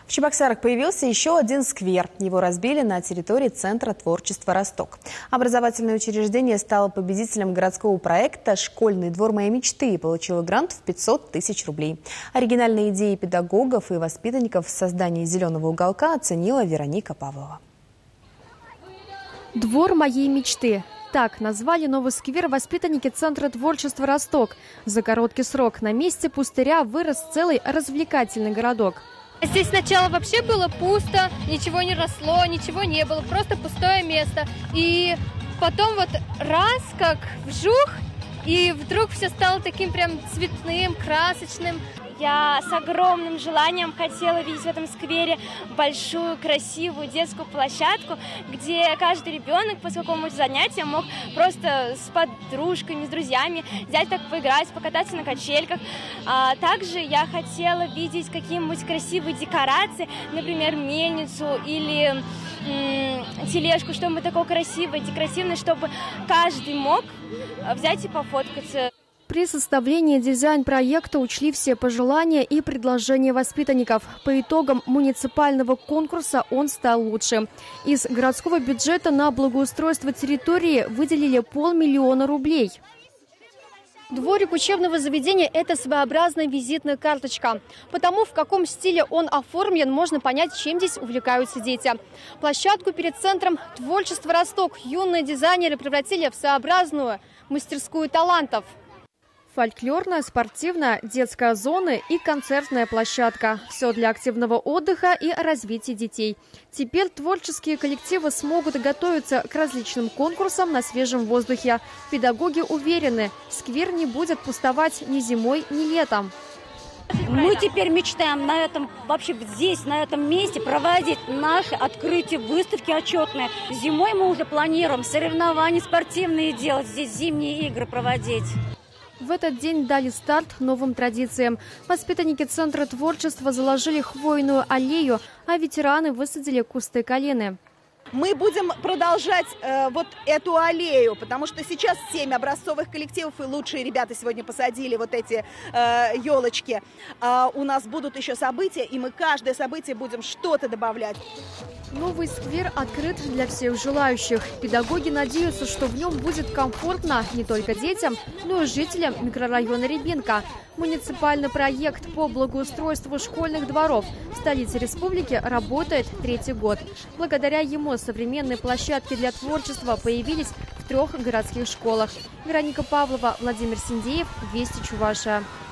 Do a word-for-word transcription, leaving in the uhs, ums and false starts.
В Чебоксарах появился еще один сквер. Его разбили на территории Центра творчества «Росток». Образовательное учреждение стало победителем городского проекта «Школьный двор моей мечты» и получило грант в пятьсот тысяч рублей. Оригинальные идеи педагогов и воспитанников в создании «Зеленого уголка» оценила Вероника Павлова. «Двор моей мечты». Так назвали новый сквер воспитанники Центра творчества «Росток». За короткий срок на месте пустыря вырос целый развлекательный городок. Здесь сначала вообще было пусто, ничего не росло, ничего не было, просто пустое место. И потом вот раз, как вжух, и вдруг все стало таким прям цветным, красочным. Я с огромным желанием хотела видеть в этом сквере большую, красивую детскую площадку, где каждый ребенок по какому-то занятию мог просто с подружками, с друзьями взять так поиграть, покататься на качельках. А также я хотела видеть какие-нибудь красивые декорации, например, мельницу или м- тележку, что-нибудь такое красивое, декоративное, чтобы каждый мог взять и пофоткаться. При составлении дизайн-проекта учли все пожелания и предложения воспитанников. По итогам муниципального конкурса он стал лучшим. Из городского бюджета на благоустройство территории выделили полмиллиона рублей. Дворик учебного заведения – это своеобразная визитная карточка. Потому в каком стиле он оформлен, можно понять, чем здесь увлекаются дети. Площадку перед Центром творчества «Росток» юные дизайнеры превратили в своеобразную мастерскую талантов. Фольклорная, спортивная, детская зона и концертная площадка. Все для активного отдыха и развития детей. Теперь творческие коллективы смогут готовиться к различным конкурсам на свежем воздухе. Педагоги уверены, сквер не будет пустовать ни зимой, ни летом. Мы теперь мечтаем на этом, вообще здесь, на этом месте проводить наши открытия, выставки отчетные. Зимой мы уже планируем соревнования спортивные делать, здесь зимние игры проводить. В этот день дали старт новым традициям. Воспитанники Центра творчества заложили хвойную аллею, а ветераны высадили кусты калины. Мы будем продолжать э, вот эту аллею, потому что сейчас семь образцовых коллективов и лучшие ребята сегодня посадили вот эти э, елочки. А у нас будут еще события, и мы каждое событие будем что-то добавлять. Новый сквер открыт для всех желающих. Педагоги надеются, что в нем будет комфортно не только детям, но и жителям микрорайона Рябинка. Муниципальный проект по благоустройству школьных дворов в столице республики работает третий год. Благодаря ему современные площадки для творчества появились в трех городских школах. Вероника Павлова, Владимир Синдеев, Вести Чувашия.